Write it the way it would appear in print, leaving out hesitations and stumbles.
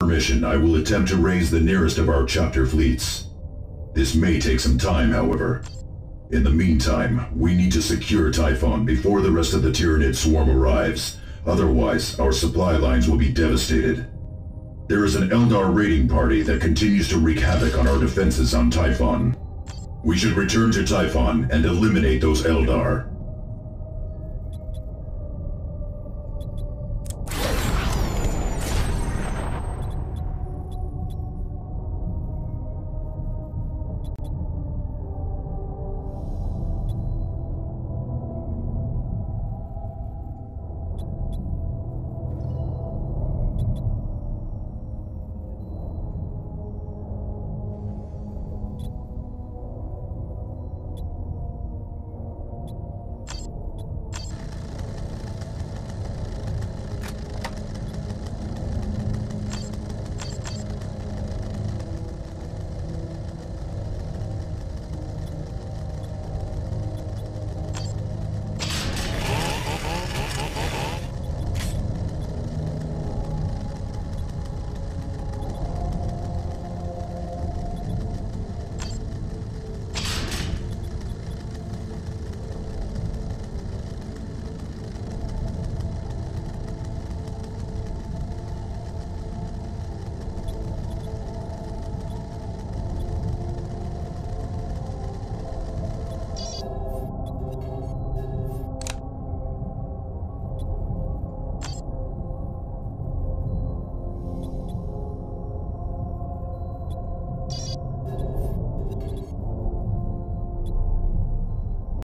permission, I will attempt to raise the nearest of our chapter fleets. This may take some time, however. In the meantime, we need to secure Typhon before the rest of the Tyranid swarm arrives. Otherwise, our supply lines will be devastated. There is an Eldar raiding party that continues to wreak havoc on our defenses on Typhon. We should return to Typhon and eliminate those Eldar.